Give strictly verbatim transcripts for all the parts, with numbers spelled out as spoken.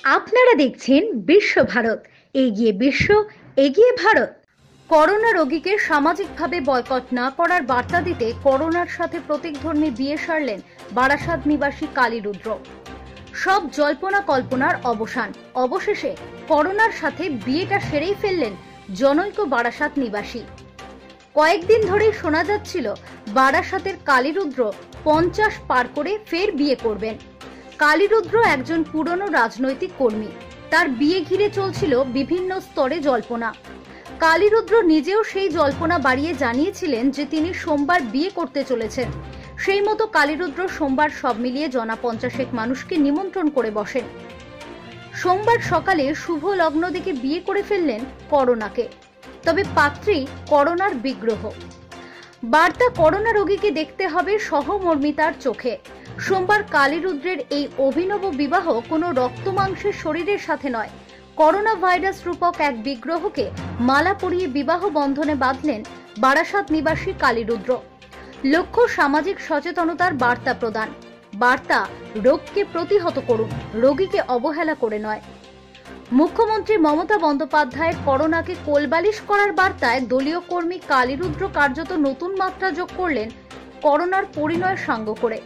আপনারা দেখছেন বিশ্ব ভারত, এগিয়ে বিশ্ব, এগিয়ে ভারত। করোনা রোগীকে সামাজিকভাবে বয়কট না করার বার্তা দিতে করোনার সাথে প্রতীকধর্মী বিয়ে সারলেন বারাসাত নিবাসী কালীরুদ্র। সব জল্পনা কল্পনার অবসান, অবশেষে করোনার সাথে বিয়েটা সেরেই ফেললেন জনৈক বারাসাত নিবাসী। কয়েকদিন ধরেই শোনা যাচ্ছিল বারাসাতের কালীরুদ্র পঞ্চাশ পার করে ফের বিয়ে করবেন। কালীরুদ্র একজন পুরনো রাজনৈতিক কর্মী, তার বিয়ে ঘিরে চলছিল বিভিন্ন স্তরে জল্পনা। কালীরুদ্র নিজেও সেই জল্পনা বাড়িয়ে জানিয়েছিলেন যে তিনি সোমবার বিয়ে করতে চলেছেন। সেই মতো কালীরুদ্র সোমবার সব মিলিয়ে জনা পঞ্চাশেক মানুষকে নিমন্ত্রণ করে বসেন। সোমবার সকালে শুভ লগ্ন দেখে বিয়ে করে ফেললেন করোনাকে, তবে পাত্রী করোনার বিগ্রহ। বার্তা করোনা রোগীকে দেখতে হবে সহমর্মিতার চোখে। সোমবার কালীরুদ্রের এই অভিনব বিবাহ কোনো রক্ত মাংসের শরীরের সাথে নয়, করোনা ভাইরাস রূপক এক বিগ্রহকে মালা পরিয়ে বিবাহ বন্ধনে বাঁধলেন বারাসাত নিবাসী কালীরুদ্র। লক্ষ্য সামাজিক সচেতনতার বার্তা প্রদান। বার্তা রোগকে প্রতিহত করুন, রোগীকে অবহেলা করে নয়। মুখ্যমন্ত্রী মমতা বন্দ্যোপাধ্যায়ের করোনাকে কোলবালিশ করার বার্তায় দলীয় কর্মী কালীরুদ্র কার্যত নতুন মাত্রা যোগ করলেন করোনার পরিণয় সাঙ্গ করে।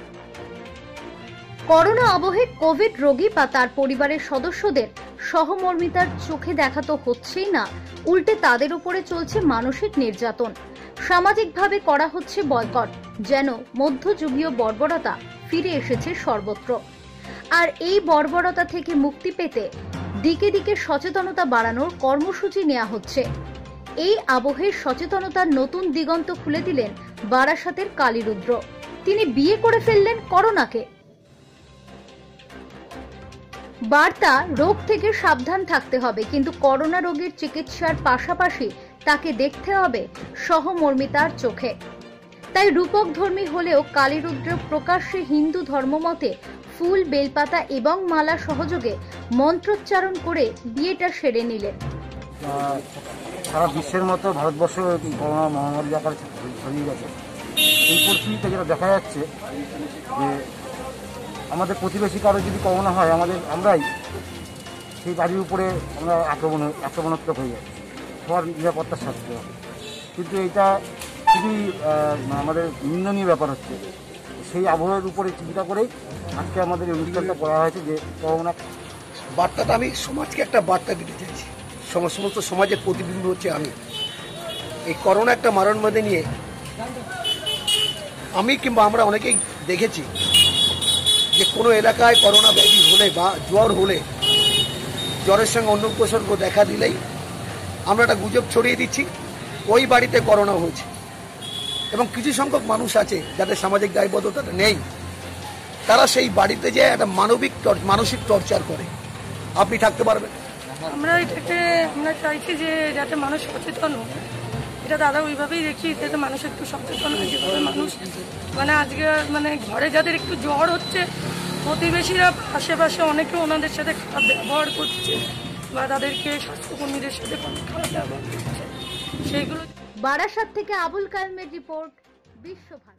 করোনা আবহে কোভিড রোগী বা তার পরিবারের সদস্যদের সহমর্মিতার চোখে দেখা তো হচ্ছেই না, উল্টে তাদের উপরে চলছে মানসিক নির্যাতন। সামাজিকভাবে করা হচ্ছে বয়কট, যেন মধ্যযুগীয় বর্বরতা ফিরে এসেছে সর্বত্র। আর এই বর্বরতা থেকে মুক্তি পেতে দিকে দিকে সচেতনতা বাড়ানোর কর্মসূচি নেওয়া হচ্ছে। এই আবহে সচেতনতার নতুন দিগন্ত খুলে দিলেন বারাসাতের কালীরুদ্র। তিনি বিয়ে করে ফেললেন করোনাকে। বার্তা রোগ থেকে সাবধান থাকতে হবে, কিন্তু করোনা রোগীর চিকিৎসার পাশাপাশি তাকে দেখতে হবে সহমর্মিতার চোখে। তাই রূপক ধর্মী হলেও কালীরুদ্র প্রকাশ্যে হিন্দু ধর্মমতে ফুল, বেলপাতা এবং মালা সহযোগে মন্ত্রোচ্চারণ করে বিয়েটা সেরে নিলেন। সারা বিশ্বের মতো ভারতবর্ষ করোনা মহামারী আকারে ছড়িয়ে গেছে। এই পরিস্থিতিতে যেটা দেখা যাচ্ছে যে আমাদের প্রতিবেশী কারো যদি করোনা হয়, আমাদের আমরাই সেই বাড়ির উপরে আমরা আক্রমণ আক্রমণাত্মক হয়ে যাচ্ছি, সবার নিরাপত্তার সাথে হবে। কিন্তু এটা খুবই আমাদের নিন্দনীয় ব্যাপার হচ্ছে। সেই আবহাওয়ার উপরে চিন্তা করেই আজকে আমাদের এই অনুষ্ঠানটা করা হয়েছে যে করোনা বার্তাটা আমি সমাজকে একটা বার্তা দিতে চাইছি। সমস্ত সমাজের প্রতিবিম্ব হচ্ছে আমি। এই করোনা একটা মারণবাদী নিয়ে আমি কিংবা আমরা অনেকেই দেখেছি যে কোনো এলাকায় করোনা ব্যাধি হলে বা জ্বর হলে, জ্বরের সঙ্গে অন্য উপসর্গ দেখা দিলেই আমরা একটা গুজব ছড়িয়ে দিচ্ছি ওই বাড়িতে করোনা হয়েছে। এবং কিছু সংখ্যক মানুষ আছে যাদের সামাজিক দায়বদ্ধতাটা নেই, তারা সেই বাড়িতে যেয়ে একটা মানবিক মানসিক টর্চার করে। আপনি থাকতে পারবেন? আমরা এটাকে আমরা চাইছি যে যাতে মানুষ সচেতন হোক, এটা দাদা ওইভাবেই দেখি যাতে মানুষ একটু সচেতন হয়। যেভাবে মানুষ মানে আজকে মানে ঘরে যাদের একটু জ্বর হচ্ছে, প্রতিবেশীরা আশেপাশে অনেকে ওনাদের সাথে খারাপ ব্যবহার করছে বা তাদেরকে স্বাস্থ্যকর্মীদের সাথে খারাপ ব্যবহার করছে, সেইগুলো। বারাসাত থেকে আবুল কালামের রিপোর্ট, বিশ্ব ভারত।